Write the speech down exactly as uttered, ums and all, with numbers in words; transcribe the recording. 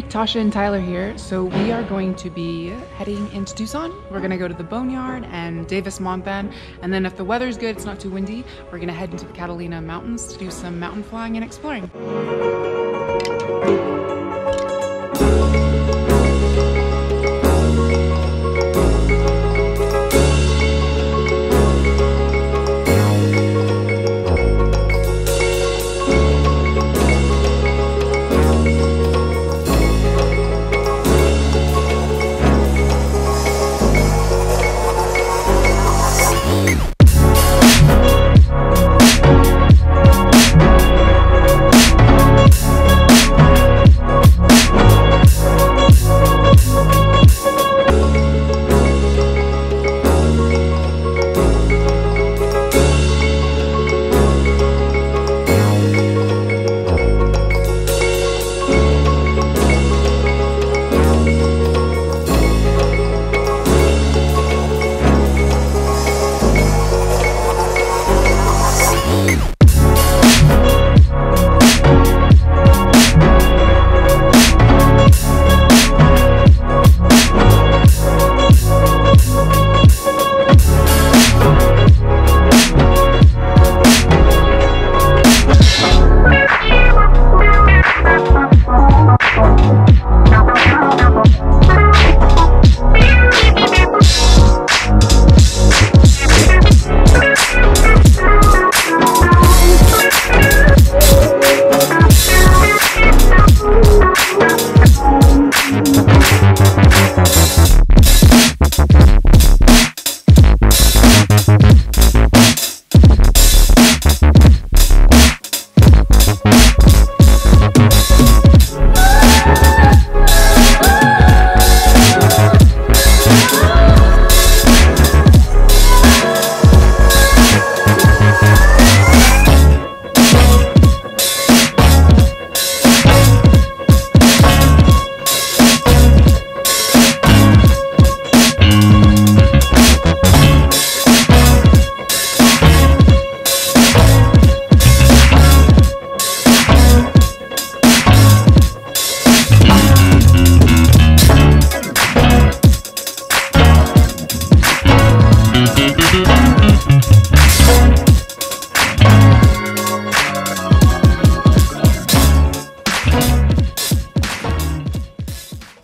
Tasha and Tyler here. So we are going to be heading into Tucson. We're gonna go to the Boneyard and Davis-Monthan, and then if the weather's good, it's not too windy, we're gonna head into the Catalina Mountains to do some mountain flying and exploring.